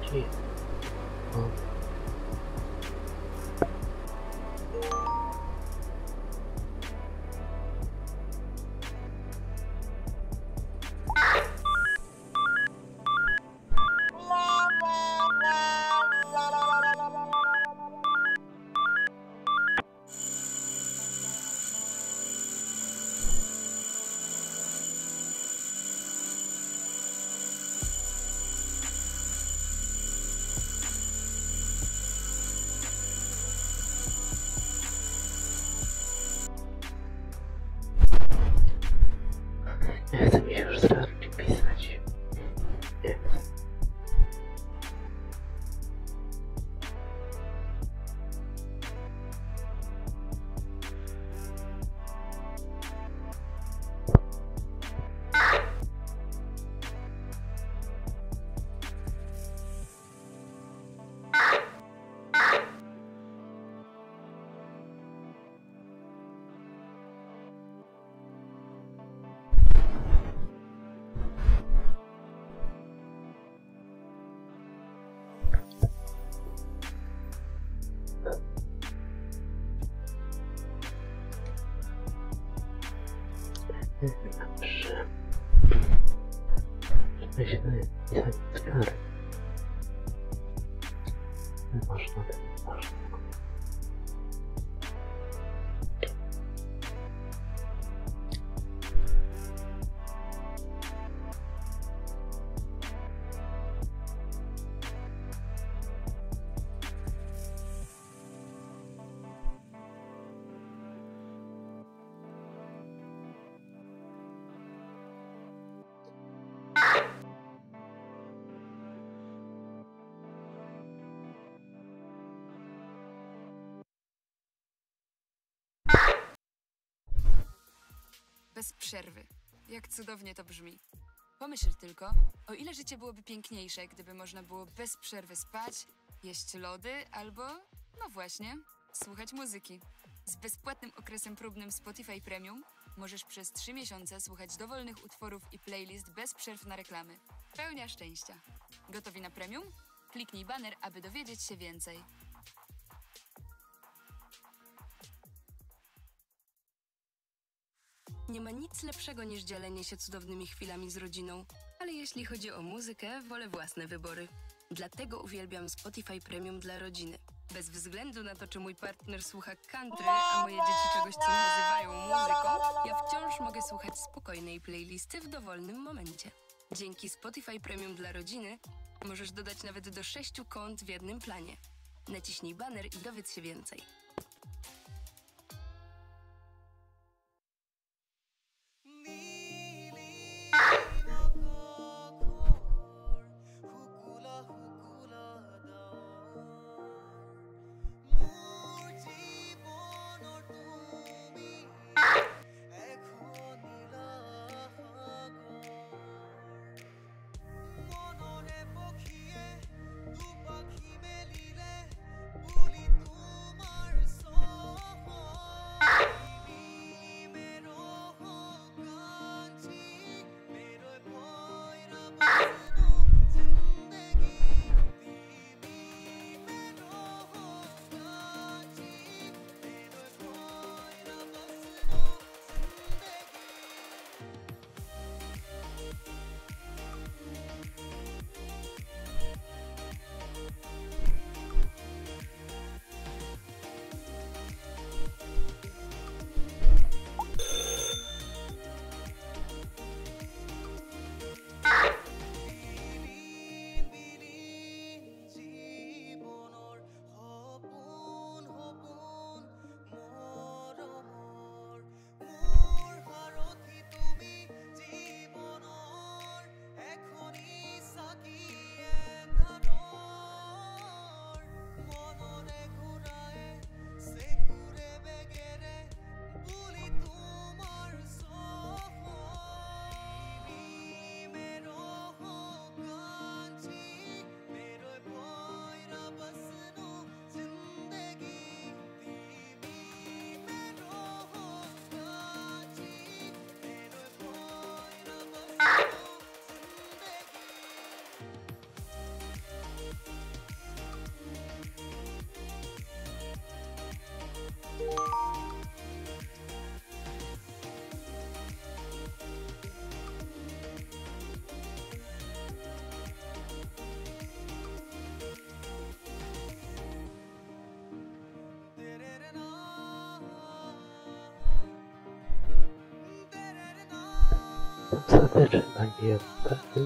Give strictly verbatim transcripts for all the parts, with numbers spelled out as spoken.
Shit. Oh. Nie chcę mi się już zaraz pisać. Nie chcę. Dobrze. Myślę, że nie zgarę. Nie można, nie można. Bez przerwy. Jak cudownie to brzmi. Pomyśl tylko, o ile życie byłoby piękniejsze, gdyby można było bez przerwy spać, jeść lody albo, no właśnie, słuchać muzyki. Z bezpłatnym okresem próbnym Spotify Premium możesz przez trzy miesiące słuchać dowolnych utworów i playlist bez przerw na reklamy. Pełnia szczęścia. Gotowi na premium? Kliknij baner, aby dowiedzieć się więcej. Nie ma nic lepszego niż dzielenie się cudownymi chwilami z rodziną, ale jeśli chodzi o muzykę, wolę własne wybory. Dlatego uwielbiam Spotify Premium dla rodziny. Bez względu na to, czy mój partner słucha country, a moje dzieci czegoś, co nazywają muzyką, ja wciąż mogę słuchać spokojnej playlisty w dowolnym momencie. Dzięki Spotify Premium dla rodziny możesz dodać nawet do sześciu kont w jednym planie. Naciśnij baner i dowiedz się więcej. Ostateczna gwiazda.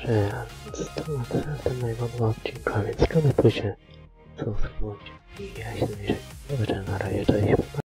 Dobrze, a to na tyle mojego nowego odcinka, więc komentujcie, subskrybujcie i ja się zmierzę. Dobrze, na razie, cześć.